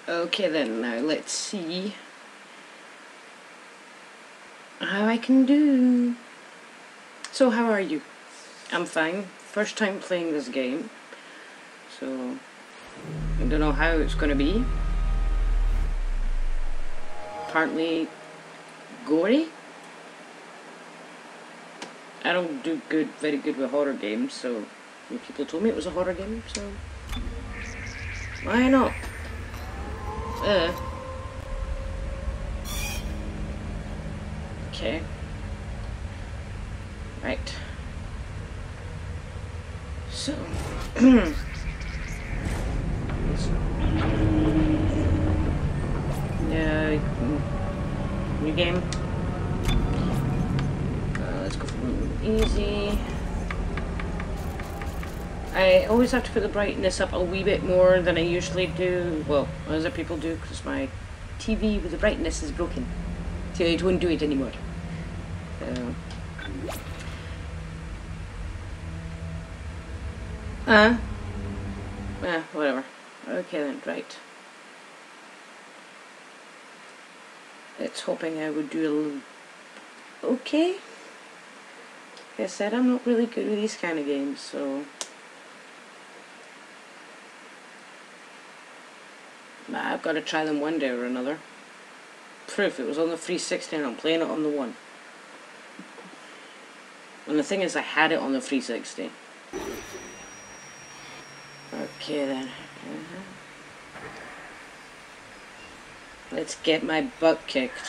Okay then, now let's see how I can do. So how are you? I'm fine. First time playing this game, so I don't know how it's gonna be. Apparently gory. I don't do very good with horror games, so people told me it was a horror game, so why not? Okay. Right. So. Yeah. New game. Let's go for easy. I always have to put the brightness up a wee bit more than I usually do. Well, other people do, because my TV with the brightness is broken. So it won't do it anymore. So. Whatever. Okay then, right. It's hoping I would do a little... Okay. Like I said, I'm not really good with these kind of games, so... I've got to try them one day or another. Proof, it was on the 360 and I'm playing it on the One. And the thing is, I had it on the 360. Okay then. Let's get my butt kicked.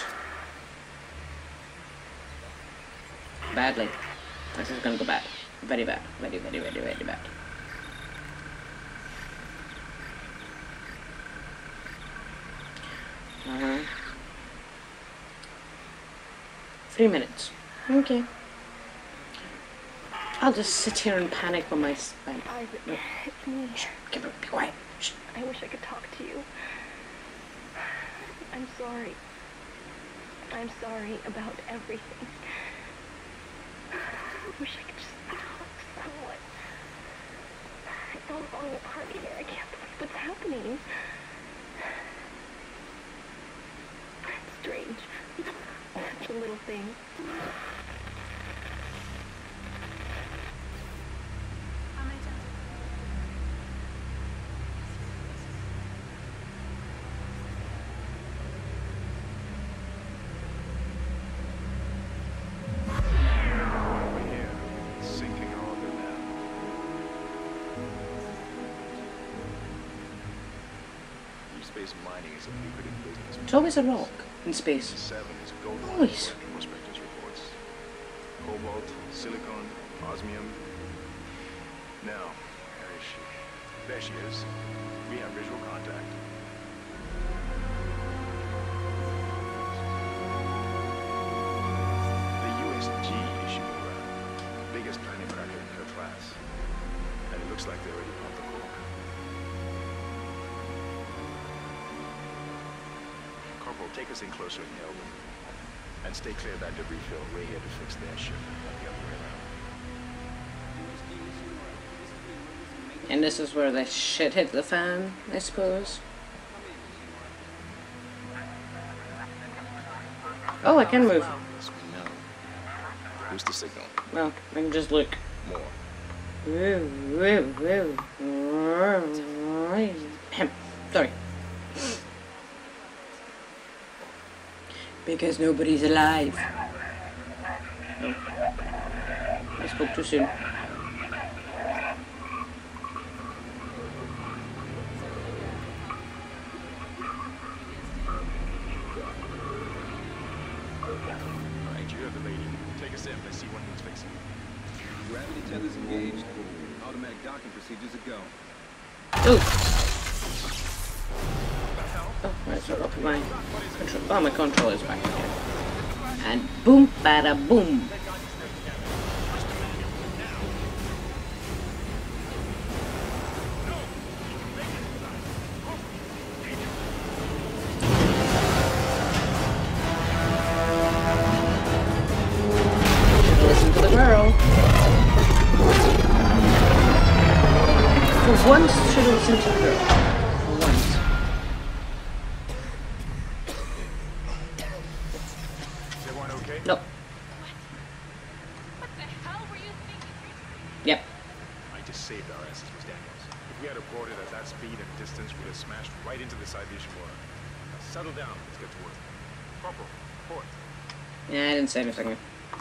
Badly. This is gonna go bad. Very bad. Very, very, very, very bad. Uh-huh. 3 minutes. Okay. I'll just sit here and panic on my spine. No. It's me. Shh, be quiet. Shh. I wish I could talk to you. I'm sorry. I'm sorry about everything. I wish I could just talk to someone. I'm falling apart here. I can't believe what's happening. It's strange. Such a little thing. Mining is a lucrative business. It's always a rock in space. Always. Prospectors reports. Cobalt, silicon, osmium. Now, where is she? There she is. We have visual contact. The USG issue biggest planet cracker in her class. And it looks like they already pumped the cork. Corporal, take us in closer and nail them. And stay clear of that debris field. We're here to fix their ship, not the other way around. And this is where the shit hit the fan, I suppose. Oh, I can move. Yes, we know. Who's the signal? Well, I can just look. More. Sorry. Because nobody's alive. Oh. I spoke too soon. Alright, you heard the lady. Take a step, let's see what needs fixing. Gravity tethers engaged. Automatic docking procedures are go. Oh. Oh, right, so up my control. Oh, my controller's back again. And boom, bada boom. Listen to the girl. For once, should listen to the girl. For once. We'd have smashed right into the side of the Ishimura. Now settle down. Let's get to work. Corporal, report. Yeah, I didn't say anything.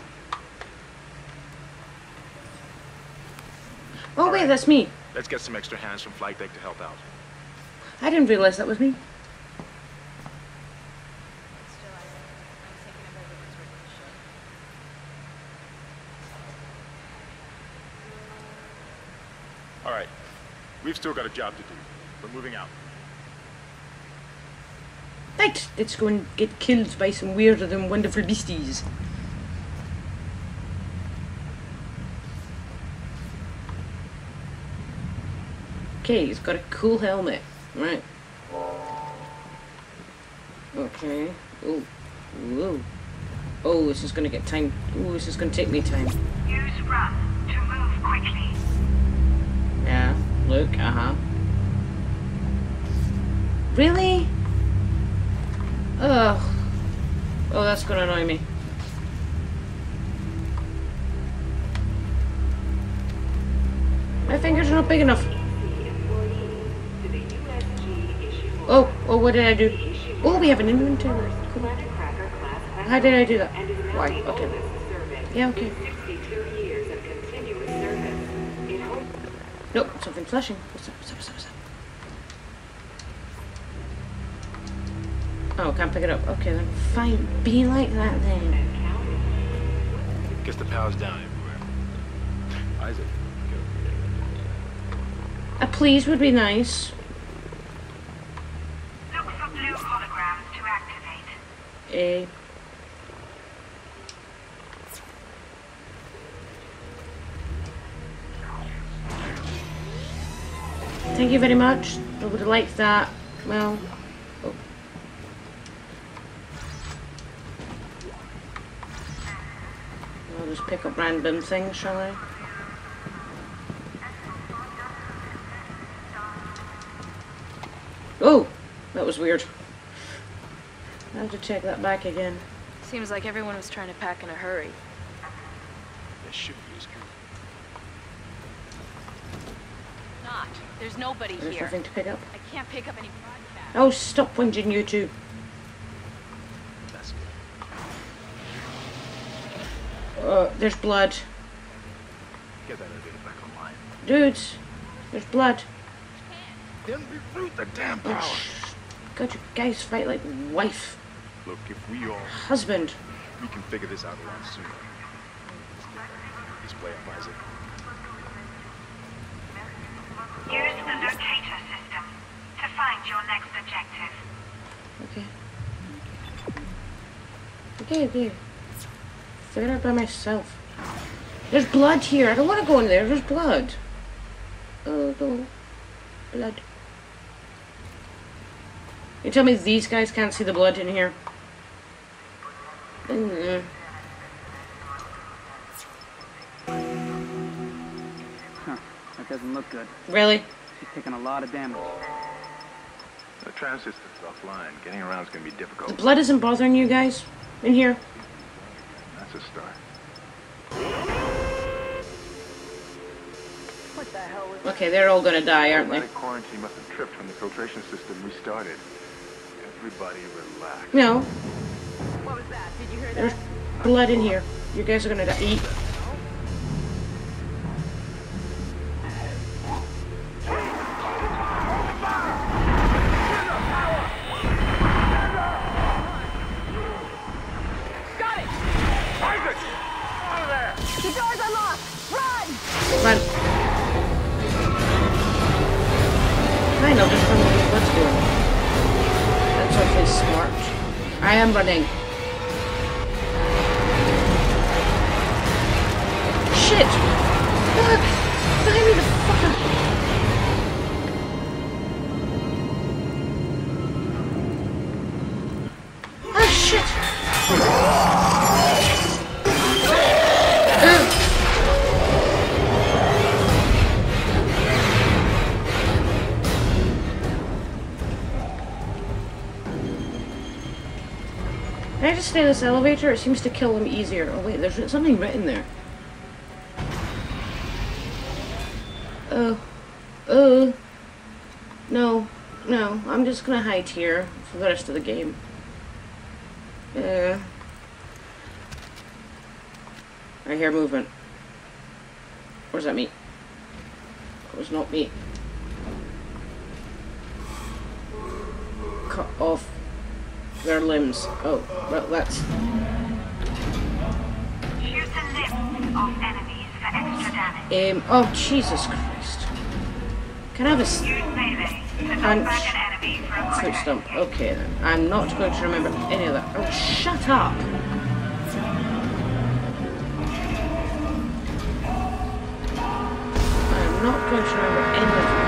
Oh, wait, that's me. Let's get some extra hands from flight deck to help out. I didn't realize that was me. All right. We've still got a job to do. We're moving out. Right, let's go and get killed by some weirder than wonderful beasties. Okay, he's got a cool helmet. Right. Okay. Oh. Whoa. Oh, this is gonna get time. Oh, this is gonna take me time. Use run to move quickly. Yeah. Look. Really? Ugh. Oh, that's gonna annoy me. My fingers are not big enough. Oh, what did I do? Oh, we have an inventory. Cool. How did I do that? Why? Okay. Yeah, okay. Nope, something flashing. What's up? Oh, can't pick it up. Okay, then fine. Be like that then. Guess the power's down everywhere. Isaac, go. A please would be nice. Look for blue holograms to activate. Thank you very much. I would have liked that. Well. Oh. I'll just pick up random things, shall I? Oh! That was weird. I have to check that back again. Seems like everyone was trying to pack in a hurry. There should be a screw. Not. There's nobody There's here. nothing to pick up. I can't pick up any broadcast. Oh, stop whinging, you two. That's good. There's blood. Get that elevator back online. Dudes, there's blood. Then reroute the damn power. God, you guys fight like wife, Look, if we all... husband. We can figure this out a lot sooner. Just play up, Isaac. Use the locator system to find your next objective. Okay. Figure it out by myself. There's blood here. I don't want to go in there. There's blood. Oh, no. Blood. You tell me these guys can't see the blood in here? Huh, that doesn't look good. Really? She's taking a lot of damage. The tram system's offline. Getting around is going to be difficult. The blood isn't bothering you guys in here? That's a start. What the hell was Okay, they're all gonna die, aren't they? Automatic quarantine must have tripped when the filtration system restarted. Everybody relax. No. What was that? Did you hear There's that? blood in here. You guys are gonna die. Eat. Got it! Isaac! Out of there! The doors are locked! Run! Run. Fine, I'll just run with what blood's doing. That's awfully smart. I am running. Shit! Fuck! Behind me, the fucker! Ah, shit! Can I just stay in this elevator? It seems to kill him easier. Oh wait, there's something written there. No. No. No, I'm just gonna hide here for the rest of the game. I hear movement. Or is that me? It was not me. Cut off their limbs. Oh, well, that's... Shoot the limbs off enemies for extra damage. Oh, Jesus Christ. Can I have a Use melee to knock punch? back an enemy for a quick Foot exit. stomp. Okay then. I'm not going to remember any of that. Oh, shut up! I'm not going to remember any of that.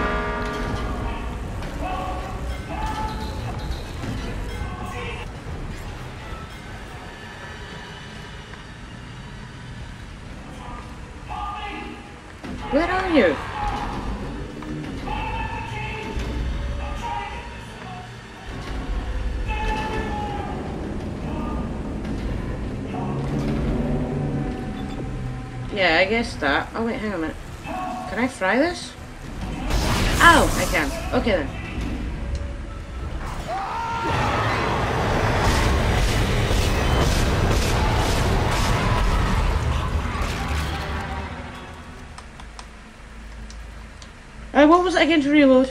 Where are you? Yeah, I guess that. Oh wait, hang on a minute. Can I fry this? Oh, I can. Okay then. What was it again to reload?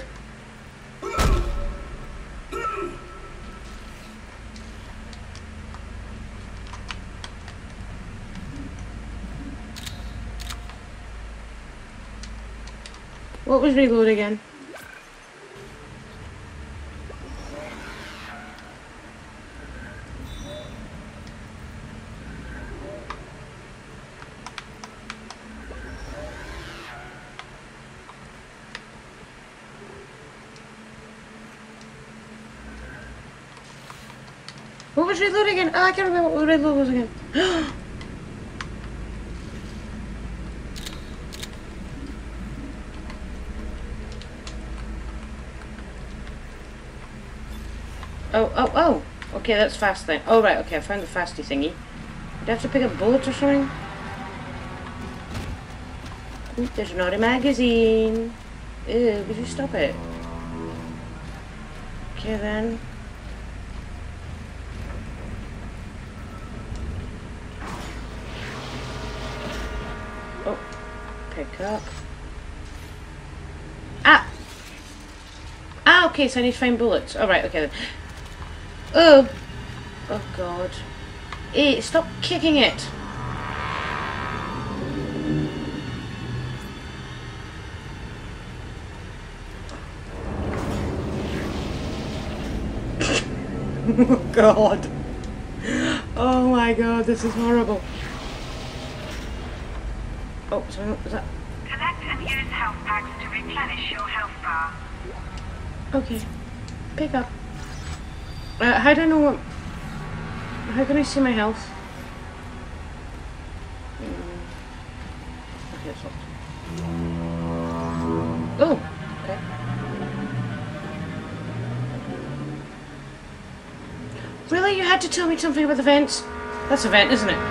What was reload again? What was reload again? Oh, I can't remember what reload was again. Oh. Okay, that's fast then. Oh, right, okay, I found the fasty thingy. Do I have to pick up bullets or something? Ooh, there's not a magazine. Ew, would you stop it? Okay then. Oh, pick up. Ah, okay, so I need to find bullets. Alright, okay then. Oh god. Hey, stop kicking it! Oh god. Oh my god, this is horrible. Oh, sorry, what was that? Collect and use health packs to replenish your health bar. Okay. Pick up. How do I know what... How can I see my health? Okay, it's locked. Oh! Okay. Really? You had to tell me something about the vents? That's a vent, isn't it?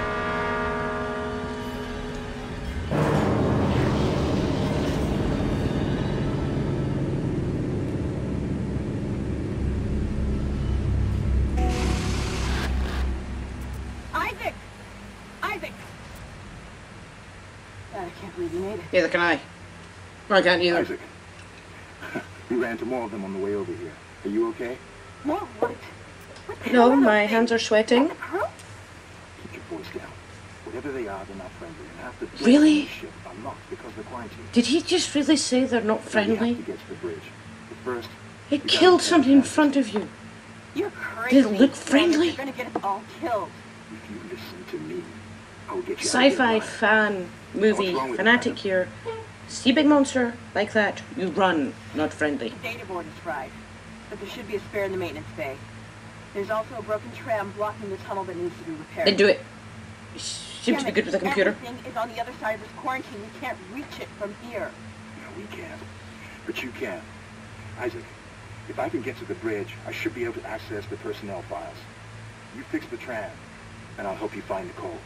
Neither can I. I can't either. Isaac, we ran into more of them on the way over here. Are you okay? More what? No, my hands are sweating. Keep your voice down. Whatever they are, they're not friendly. And half the Really? ship are locked because they're quarantined. Did he just really say they're not We friendly? have to get to the bridge. But first, He we gotta killed send something in Isaac. front of you. You're crazy. They look friendly. You're gonna get us all killed. If you listen to me, I'll get you out of Sci-fi here. fan movie What's wrong with fanatic that? here. See a big monster like that, you run, not friendly. The data board is fried, but there should be a spare in the maintenance bay. There's also a broken tram blocking the tunnel that needs to be repaired. Then do it. You seem to be good with the computer. Everything is on the other side of this quarantine. We can't reach it from here. No, we can't. But you can. Isaac, if I can get to the bridge, I should be able to access the personnel files. You fix the tram, and I'll help you find Nicole.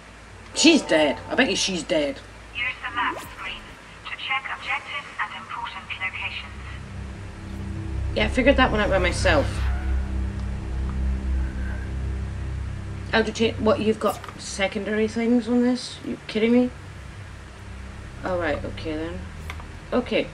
She's dead. I bet you she's dead. Use the map screen to check objectives and important important locations. Yeah, I figured that one out by myself. How to change? What, you've got secondary things on this? You kidding me? Alright, okay then. Okay.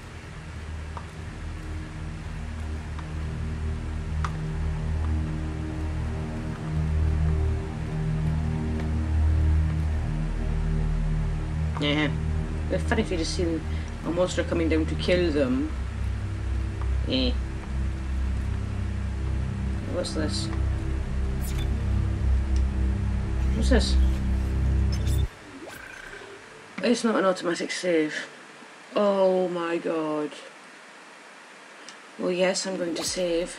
Yeah. It'd be funny if you'd have seen a monster coming down to kill them. Eh. What's this? What's this? It's not an automatic save. Oh my god. Well, yes, I'm going to save.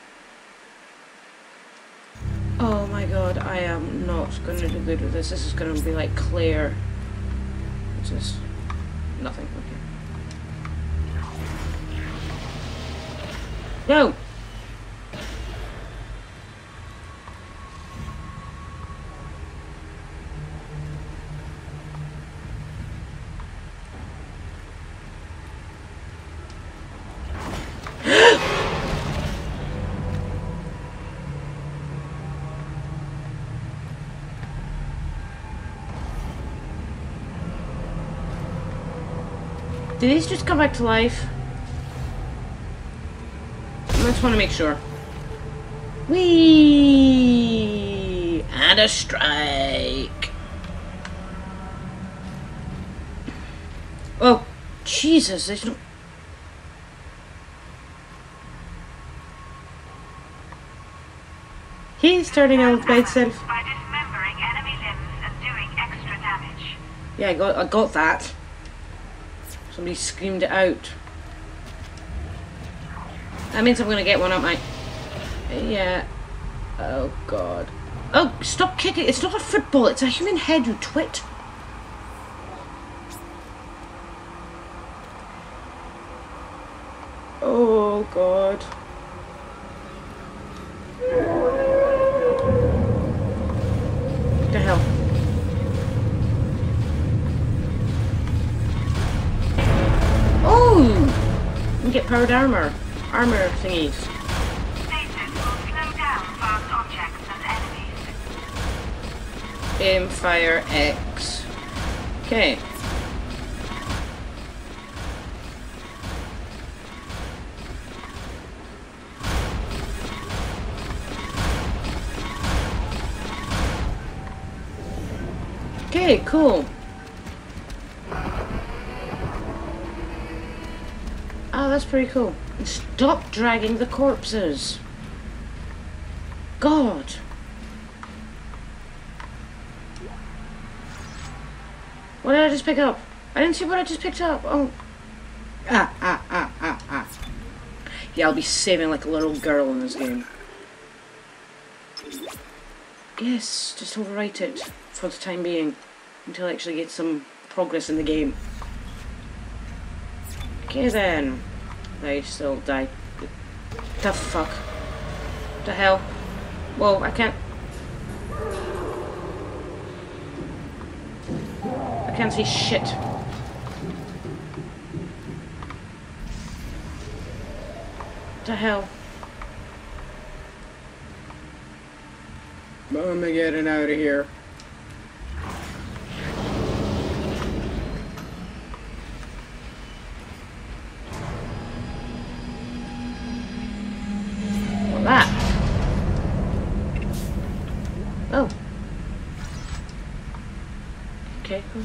Oh my god, I am not going to do good with this. This is going to be like Claire. What's this? Nothing. Okay. No! Did these just come back to life? I just want to make sure. Whee! And a strike! Oh, Jesus, there's no... He's turning out by itself. By dismembering enemy limbs and doing extra damage. Yeah, I got that. Somebody screamed it out. That means I'm gonna get one up my... Yeah. Oh, God. Oh, stop kicking. It's not a football. It's a human head, you twit. Oh, God. What the hell? Oh! You can get powered armor thingies. Stasis will slow down fast objects and enemies. Aim, fire, X. Okay. Okay, cool. Oh, that's pretty cool. And stop dragging the corpses. God. What did I just pick up? I didn't see what I just picked up. Oh. Ah. Yeah, I'll be saving like a little girl in this game. Yes, just overwrite it for the time being until I actually get some progress in the game. Okay then. I still die. The fuck? The hell? Whoa, I can't see shit. The hell? I'm getting out of here. Well, that. Oh. Okay, cool.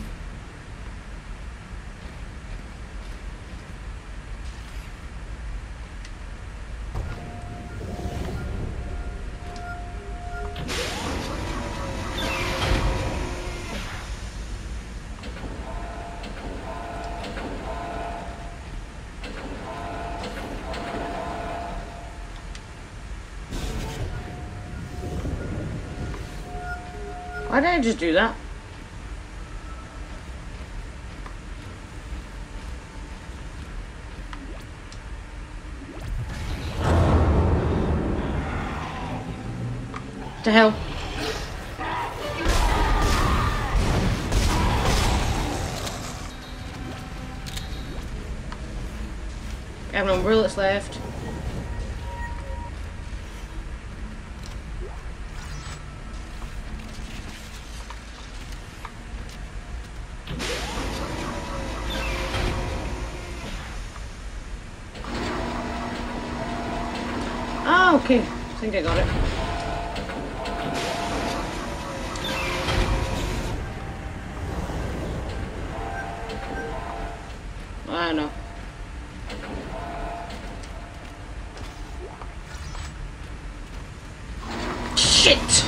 Why did I just do that? What the hell? I have no bullets left. Ah, okay. I think I got it. I don't know. Shit!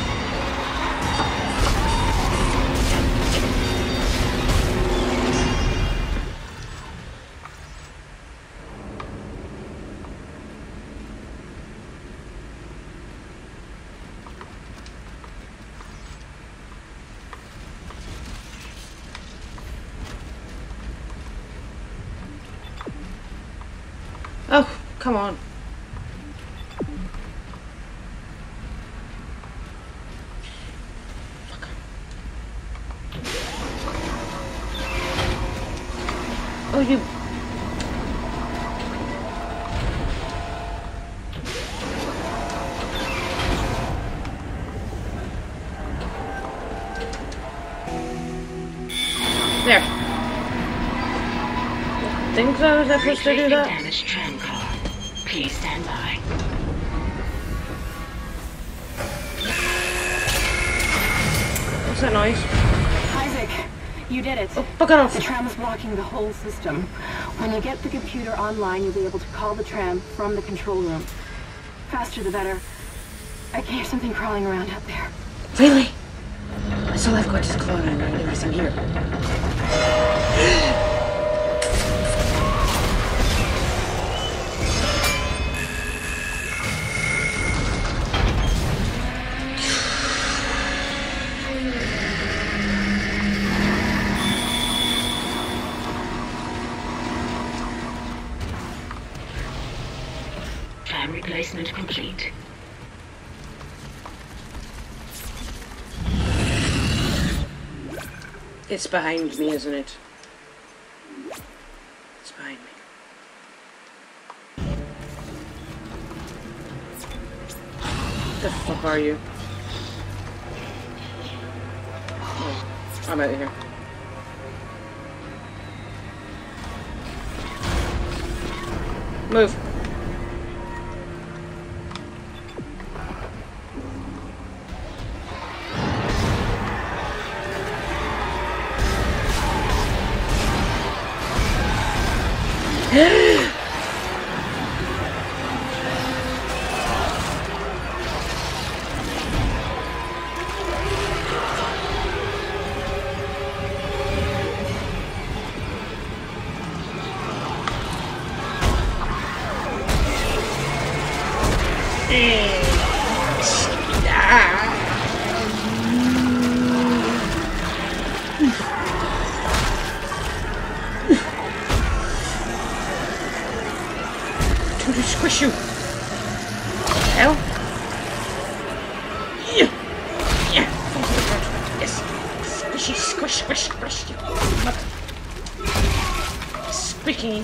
Oh, come on. Fuck. Oh, you... There. I think I was supposed to do that. Damaged tram car. Please stand by. What's that noise? Isaac, you did it. Oh, fuck it off. The tram is blocking the whole system. When you get the computer online, you'll be able to call the tram from the control room. Faster the better. I can hear something crawling around out there. Really? I still have got this claw and everything here. Tram replacement complete. It's behind me, isn't it? It's behind me. What the fuck are you? Oh, I'm out of here. Move. To squish you. Hell. Yeah. Yeah. Yes. Squishy, squish, squish, squish. You mother. Squeaky.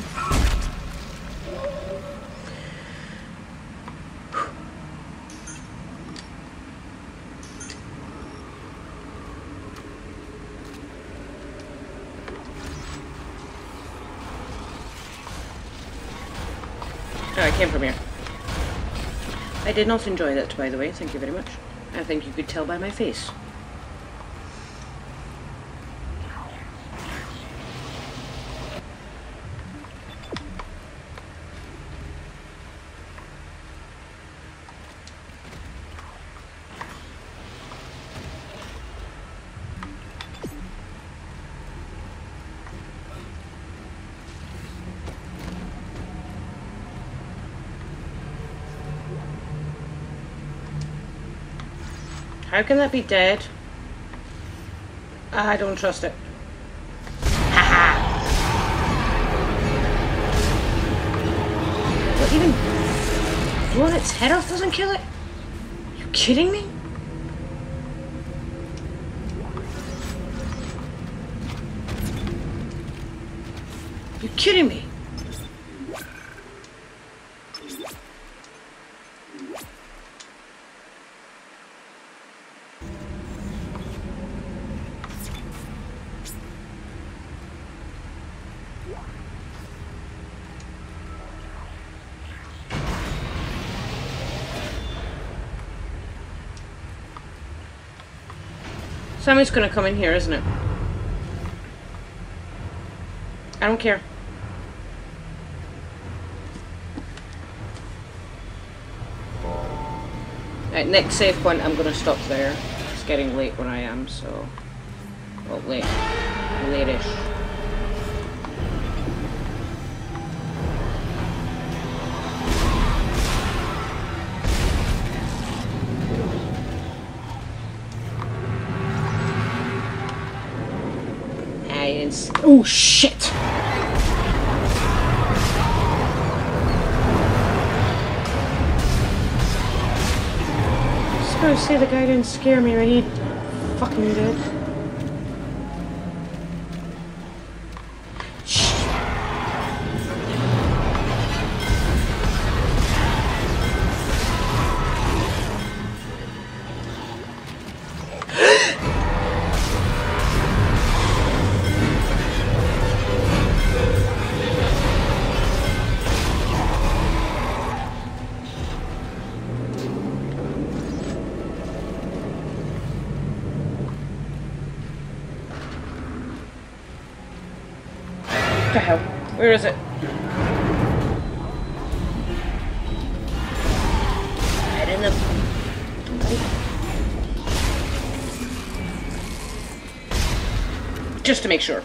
Oh, I came from here. I did not enjoy that, by the way. Thank you very much. I think you could tell by my face. How can that be dead? I don't trust it. Haha! What, even blowing its head off doesn't kill it? You kidding me? You kidding me? Somebody's gonna come in here, isn't it? I don't care. Right, next save point, I'm gonna stop there. It's getting late where I am, so... Well, late. Late-ish. Oh shit! I was gonna say the guy didn't scare me, but he fucking did. What the hell? Where is it? Right in the... Just to make sure.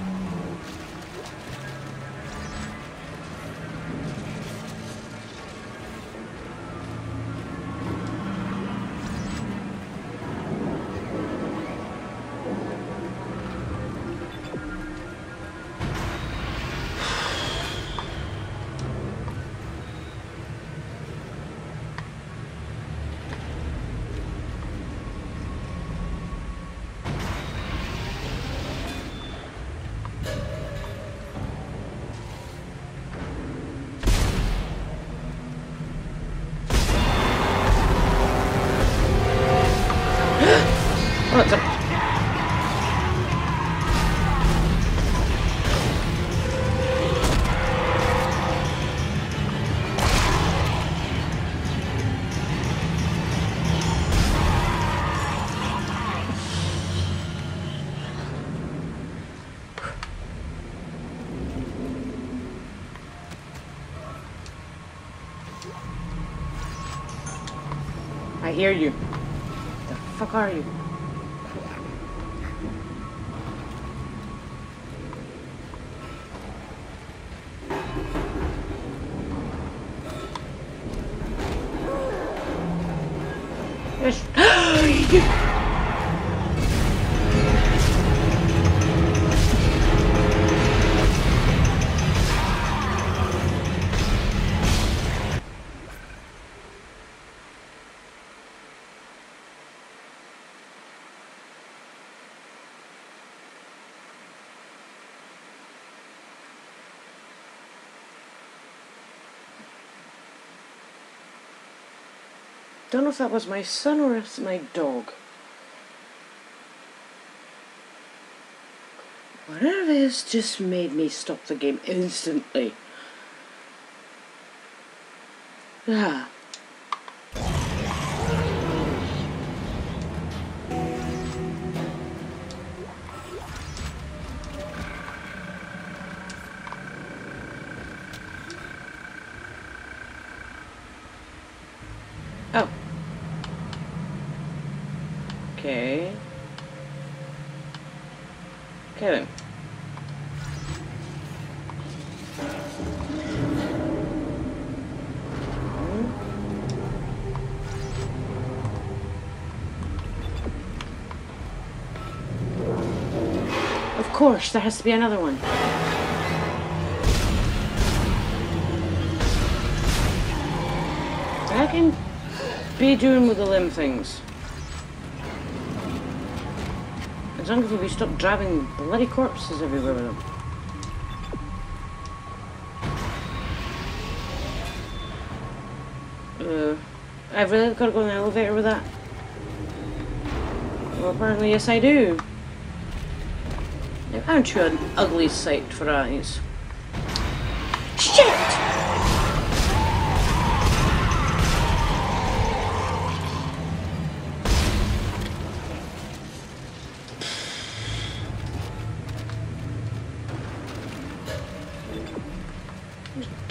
What's up? I hear you. The fuck are you? Don't know if that was my son or if it's my dog. Whatever it is just made me stop the game instantly. Ah. Oh. Okay. Okay then. Of course, there has to be another one. I can be doing with the limb things. As long as we stop driving bloody corpses everywhere with them. I've really got to go in the elevator with that? Well, apparently yes I do. Now, aren't you an ugly sight for eyes? Shit!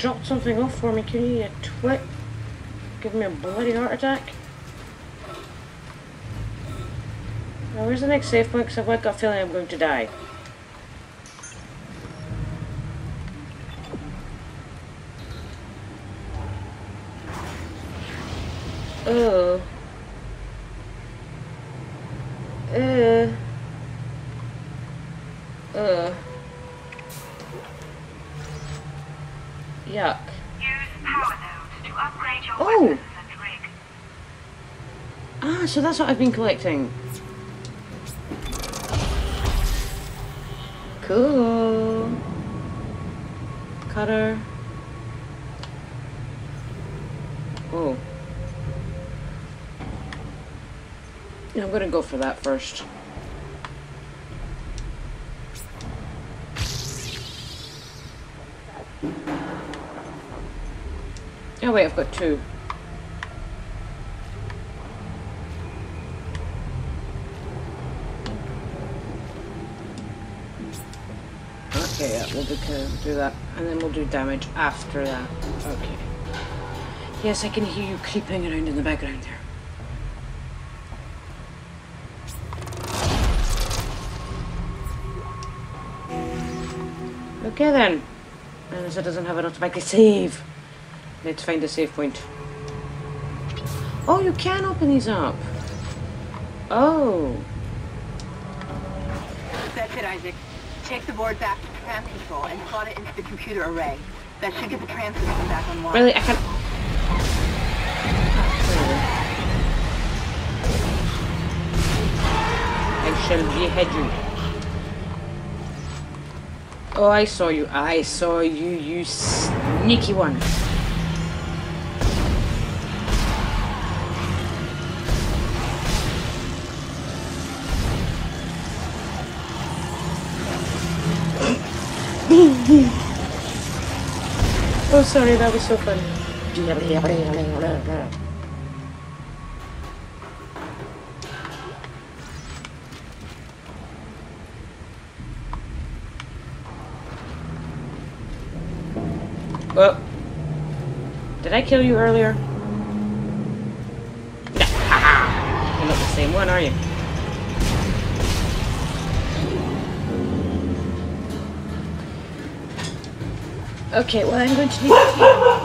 dropped something off for me. Can you twit? Give me a bloody heart attack. Now, where's the next safe point? Because I've got a feeling I'm going to die. Oh. Yuck. Use power nodes to upgrade your Oh! weapons and rig. Ah, so that's what I've been collecting. Cool. Cutter. Oh. I'm gonna go for that first. Oh wait, I've got two. Okay, yeah, we'll do that, and then we'll do damage after that. Okay. Yes, I can hear you creeping around in the background there. Okay then. Unless it doesn't have an automatic save. Let's find a save point. Oh, you can open these up. Oh. That's it, Isaac. Take the board back to tram control and slot it into the computer array. That should get the tram system back online. Really? I can't... I shall behead you. Oh, I saw you. I saw you, you sneaky one. Oh, sorry, that was so funny. Oh. Did I kill you earlier? No. Haha. You're not the same one, are you? Okay, well, I'm going to need